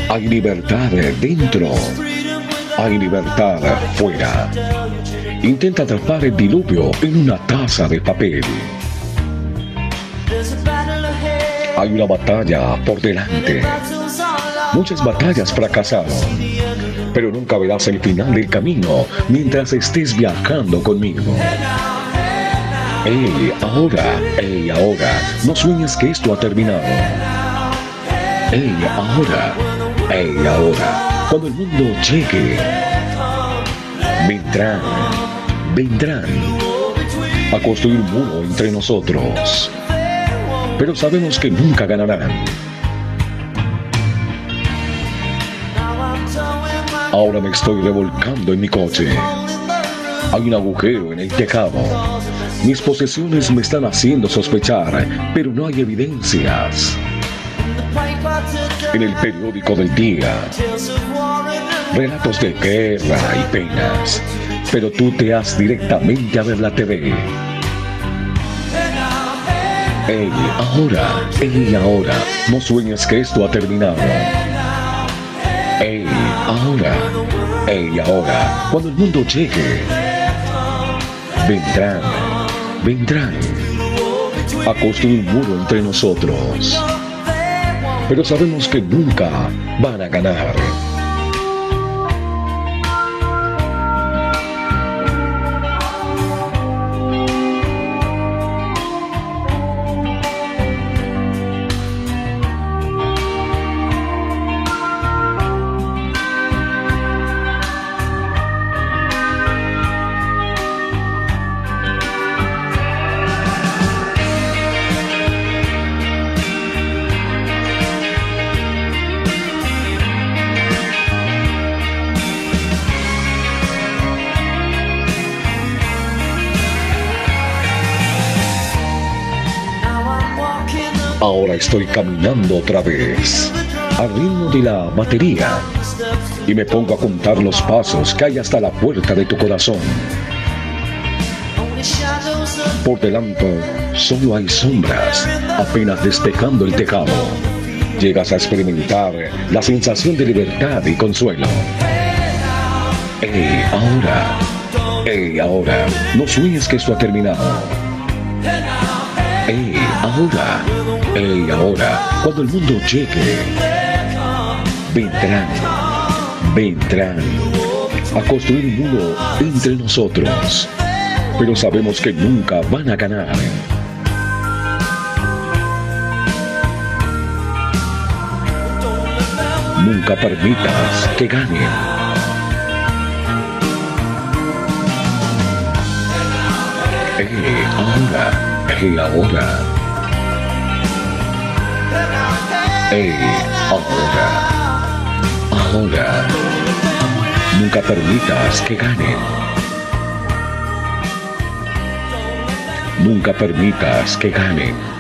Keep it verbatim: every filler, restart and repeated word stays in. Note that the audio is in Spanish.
Hay libertad dentro, hay libertad fuera. Intenta atrapar el diluvio en una taza de papel. Hay una batalla por delante. Muchas batallas fracasaron, pero nunca verás el final del camino mientras estés viajando conmigo. Ey, ahora, ey, ahora, no sueñes que esto ha terminado. Ey, ahora, ey, ahora, cuando el mundo llegue, vendrán, vendrán a construir un muro entre nosotros, pero sabemos que nunca ganarán. Ahora me estoy revolcando en mi coche. Hay un agujero en el tejado. Mis posesiones me están haciendo sospechar, pero no hay evidencias. En el periódico del día, relatos de guerra y penas, pero tú te has directamente a ver la T V. Ey, ahora, ey, ahora, no sueñes que esto ha terminado. Ey, ahora, ey, ahora, cuando el mundo llegue, vendrán, vendrán a construir un muro entre nosotros, pero sabemos que nunca van a ganar. Ahora estoy caminando otra vez, al ritmo de la batería, y me pongo a contar los pasos que hay hasta la puerta de tu corazón. Por delante solo hay sombras, apenas despejando el tejado. Llegas a experimentar la sensación de libertad y consuelo. Ey, ahora, ey, ahora, no sueñes que esto ha terminado. Ey, ahora, ey, ahora, cuando el mundo llegue, vendrán, vendrán a construir un muro entre nosotros, pero sabemos que nunca van a ganar. Nunca permitas que ganen. Ey, ahora. Ey, ahora. Ey, ahora. Ahora. Nunca permitas que ganen. Nunca permitas que ganen.